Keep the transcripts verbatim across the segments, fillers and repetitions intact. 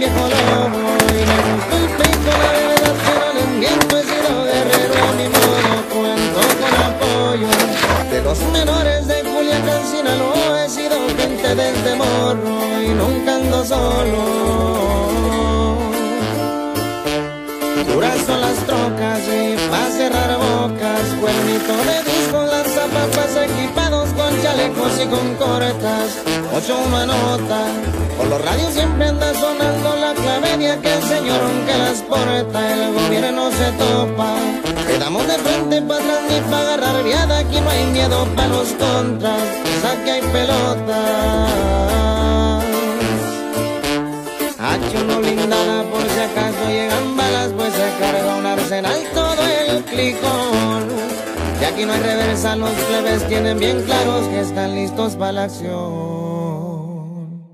viejo lobo y me gusta el pico, la verdad pero les miento, he sido guerrero a mi modo, cuento con apoyo de los menores de Culiacán, Sinaloa, he sido gente desde morro y nunca ando solo. Duras son las trocas y pa' cerrar bocas, cuernito de disco, lanzapapas equipados con chalecos y con coretas, ocho una nota, por los radios siempre anda sonando la clave de aquel señor que las porta, el gobierno se topa, quedamos de frente pa' atrás ni pa' agarrar viada, aquí no hay miedo pa' los contras, saque hay pelotas. Hacho uno blindada por si acaso llegan balas, pues se carga un arsenal todo el clicón. Y aquí no hay reversa, los plebes tienen bien claros que están listos para la acción.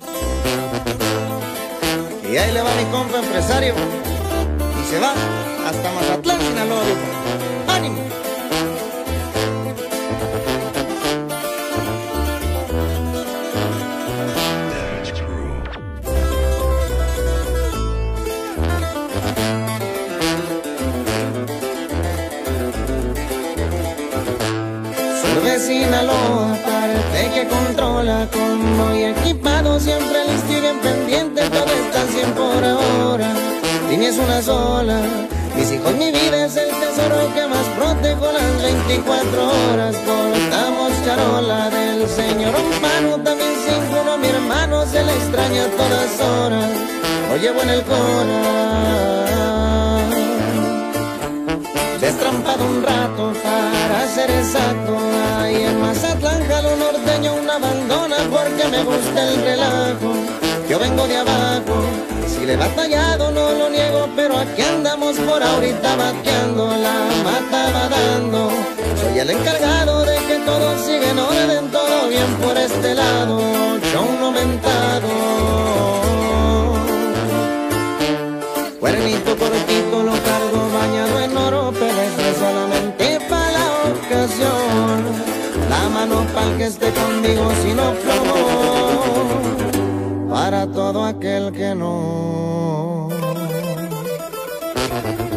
Y ahí le va mi compa empresario, y se va hasta Mazatlán, Sinaloa. ¡Ánimo! De Sinaloa, parte que controla, como y equipado, siempre listo y bien pendiente, todo está cien por hora. Línea es una sola, mis hijos, mi vida es el tesoro que más protejo las veinticuatro horas. Portamos charola del señor humano, también sin uno mi hermano se le extraña a todas horas, lo llevo en el corazón. Destrampado un rato para ser exacto, ahí en Mazatlán, jalo norteño una bandona porque me gusta el relajo. Yo vengo de abajo, si le he batallado no lo niego, pero aquí andamos por ahorita vaqueando, la mata va dando. Soy el encargado de que todo siga en orden, todo bien por este lado, show no mentado. Cuernito cortito lo cargo bañado en oro, pero eso es solamente para la ocasión. La mano pa'l que esté conmigo si no plomo, para todo aquel que no.